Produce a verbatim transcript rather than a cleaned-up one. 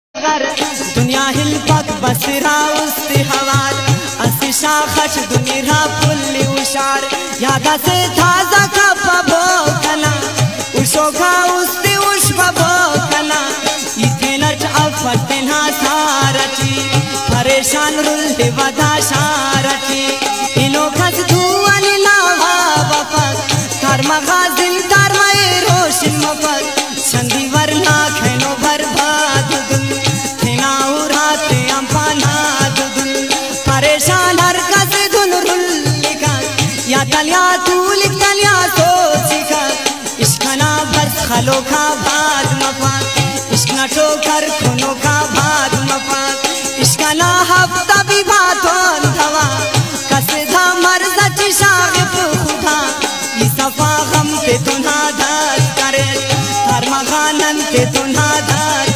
दुनिया हिल पक बसरा उस्ती हवाल असी शाखच दुनिया पुल्ली उशार यादा से थाजा का पबो कना उशोखा उस्ती उश पबो कना इथे नच अफते ना सारची परेशान रुल्ले वदा शारची इनो खस धुआनी लावा बपक कर्मा गाजिल कर्माए रोशन मपक चंदी वरना खेनो बर्बाद दुल थेना उराते अम्पाना दुल परेशान हर कस धुन रुल्लिका या तलिया तूल तलिया सोचिका इश्कना बस खलो का बाद मपाक इश्कना ठोकर खुनो का बाद मपाक इश्कना हफ्ता भी बातों धवा कसे धा मर्ज़ चिशागिफ खुदा ये सफा गम पे तुना दाद करे हर मगानन पे तुना दाद